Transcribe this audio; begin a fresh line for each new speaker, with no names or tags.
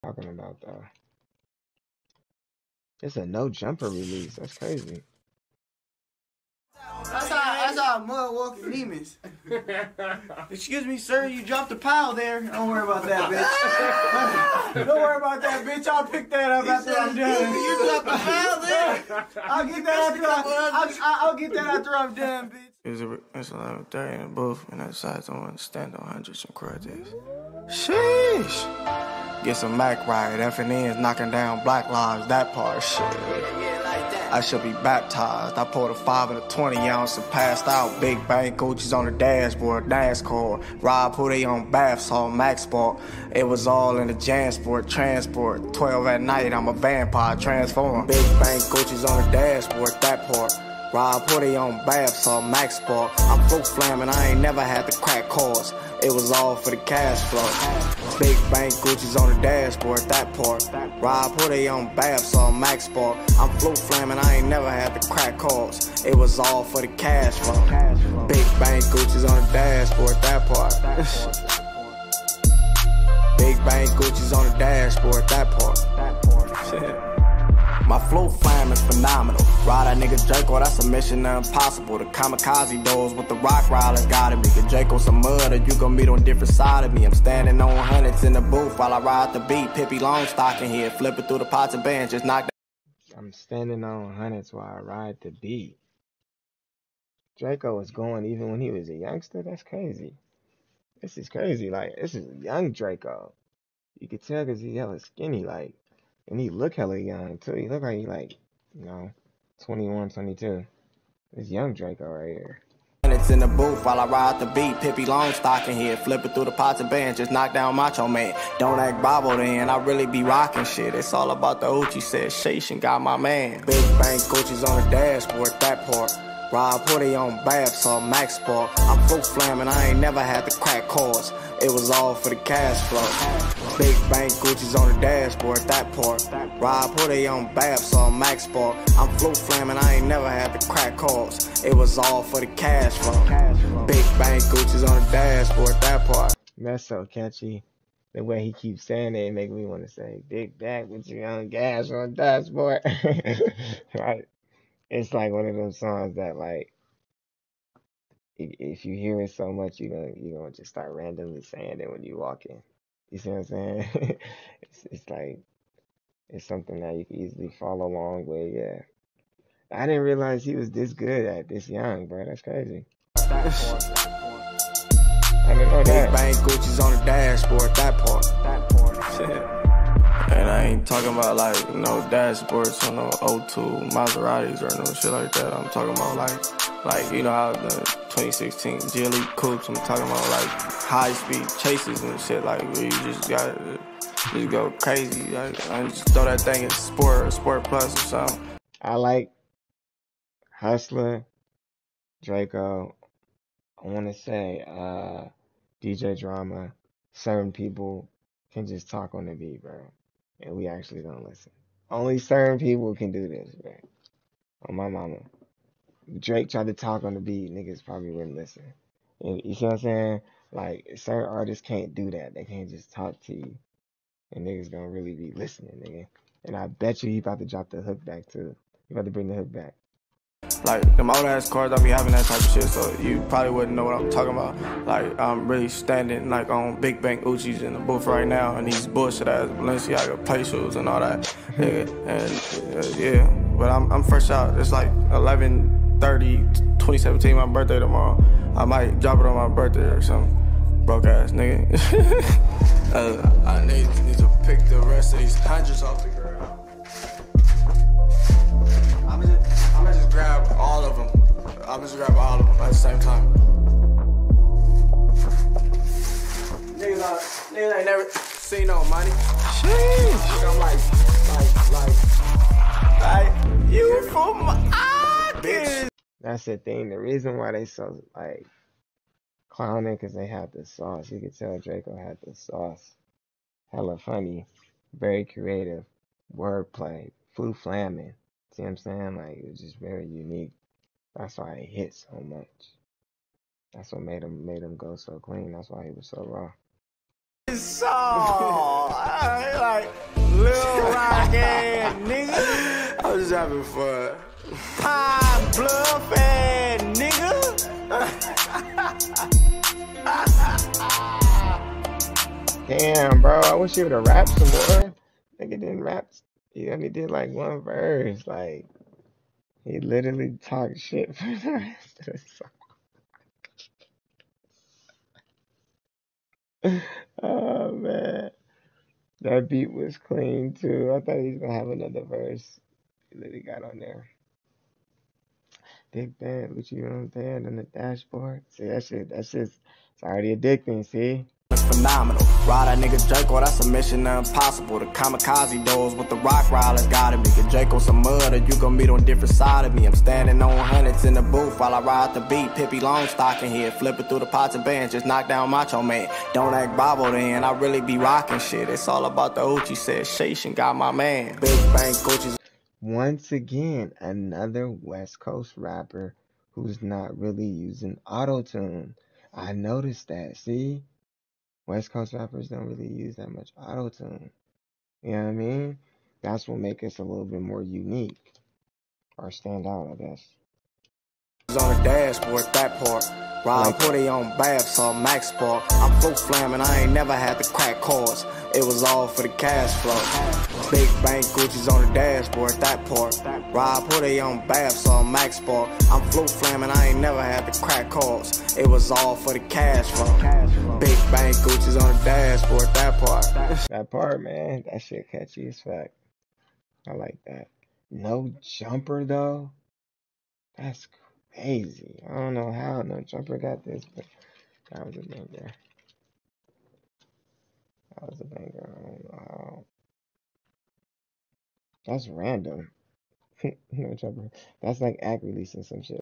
Talking about though. It's a no jumper release. That's crazy.
That's how mud walking demons. Excuse me, sir, you dropped the pile there. Don't worry about that, bitch. Don't worry about that, bitch. I'll pick that up after I'm done. You dropped the pile there. I'll get that after I'm done, bitch. It's 11:30 in the booth, and I decided I want to stand on hundreds and crud this. Sheesh. Get some Mac right. FNN's knocking down Black Lives. That part, shit. I should be baptized. I poured a 5 and a 20 ounce and passed out. Big bang Gucci's on the dashboard, NASCAR. Rob who they on bath salt, Max Sport. It was all in the JanSport, transport. 12 at night, I'm a vampire, transform. Big bang Gucci's on the dashboard, that part. Rob who they on bath salt, Max Sport. I'm full flamming, I ain't never had to crack cores. It was all for the cash flow. Big bank Gucci's on the dashboard, that part. Rob who they on bath salt, Max Sport. I'm float flamming, I ain't never had to crack calls. It was all for the cash flow. Big bank Gucci's on the dashboard, that part. Big bank Gucci's on the dashboard, that part. My flow flam is phenomenal. Ride that nigga Draco, that's a mission impossible. The kamikaze doors with the rock riders got me. Get Draco some mud or you gon' meet on different side of me. I'm standing on hundreds in the booth while I ride the beat. Pippi Longstocking here, flipping through the pots and pans, just knock down.
I'm standing on hundreds while I ride the beat. Draco was going even when he was a youngster. That's crazy. This is crazy. Like, this is young Draco. You could tell because he hella skinny, like, and he look hella young too. He look like he like, 21, 22. This young Draco right here.
It's in the booth while I ride the beat. Pippi Longstocking here, flipping through the pots and pans, just knock down Macho Man. Don't act Bravo then, I really be rocking shit. It's all about the Uchi said Station got my man. Big bang Gucci's on the dashboard, that part. Rob Hoodie on bath salt, Max Sport. I'm full flamming, I ain't never had to crack cores. It was all for the cash flow. Big bank Gucci's on the dashboard, that part. Rob Hoodie on bath salt, Max Sport. I'm float flamming, I ain't never had to crack cores. It was all for the cash flow. Big bank Gucci's on the dashboard, that part.
That's so catchy. The way he keeps saying it make me want to say, big back with your young gas on the dashboard. Right? It's like one of those songs that, like, if you hear it so much, you're gonna just start randomly saying it when you walk in. You see what I'm saying? It's like it's something that you can easily follow along with. Yeah, I didn't realize he was this good at this young, bro. That's crazy. I didn't know that.
Big bang Gucci's on the dashboard, that part. And I ain't talking about like no dashboards on no O2 Maseratis or no shit like that. I'm talking about like you know how the 2016 G Elite coupes. I'm talking about like high speed chases and shit, like where you just gotta just go crazy. Like I just throw that thing in sport plus or something.
I like Hustler, Draco. I want to say DJ Drama. Certain people can just talk on the beat, bro, and we actually don't listen. Only certain people can do this, bro. On my mama. Drake tried to talk on the beat, niggas probably wouldn't listen. And you see what I'm saying? Like, certain artists can't do that. They can't just talk to you. And niggas gonna really be listening, nigga. And I bet you he about to drop the hook back too. He about to bring the hook back.
Like, them old ass cars, I be having that type of shit, so you probably wouldn't know what I'm talking about. Like, I'm really standing, like, on Big Bank Uchis in the booth right now, and these bullshit ass Balenciaga play shoes and all that. Yeah, but I'm fresh out. It's like 11/30, 2017, my birthday tomorrow. I might drop it on my birthday or something. Broke ass nigga. I need to pick the rest of these hundreds off the ground. I'm gonna just grab all of them. I'm just grab all of them at the same time. Niggas ain't never seen no money. Sheesh. I'm like, you from my bitch.
That's the thing. The reason why they so, like, clowning, because they had the sauce. You could tell Draco had the sauce. Hella funny. Very creative. Wordplay. Flu flamming. See what I'm saying? Like, it was just very unique. That's why it hit so much. That's what made him go so clean. That's why he was so raw.
So, like, Lil Rock ass nigga. I was just having fun. Pine Bluff ass nigga.
Damn, bro. I wish he would have rapped some more. Nigga didn't rap. He only did like one verse. Like, he literally talked shit for the rest of the song. Oh, man. That beat was clean, too. I thought he was going to have another verse. He literally got on there. Big band, what you know what I'm saying, on the dashboard. See, that's just, it's already addicting, see?
Phenomenal. Ride that nigga Draco, that's a mission impossible. The kamikaze doors with the rock riders gotta be. Get Draco some mud or you gon' meet on different side of me. I'm standing on hundreds in the booth while I ride the beat. Pippi Longstocking here, flipping through the pots and bands, just knock down Macho Man. Don't act Bobo then, I really be rocking shit. It's all about the Uchi sensation, got my man. Big Bang Gucci's.
Once again, another West Coast rapper who's not really using auto-tune. I noticed that, see? West Coast rappers don't really use that much auto-tune. You know what I mean? That's what makes us a little bit more unique. Or stand out, I guess.
On the dashboard, that part. Ride Hoodie on bath, saw Max Spark. I'm full flamming, I ain't never had to crack cords. It was all for the cash flow. Big Bang Gucci's on the dashboard, that part. Ride Hoodie on bath, saw Max Spark. I'm flu flamming, I ain't never had to crack cords. It was all for the cash flow. Big Bang Gucci's on the dashboard, that part.
That part, man, that shit catchy as fuck. I like that. No Jumper, though? That's crazy. I don't know how No Jumper got this, but that was a banger. That was a banger. I don't know how. That's random. No Jumper. That's like Act releasing some shit.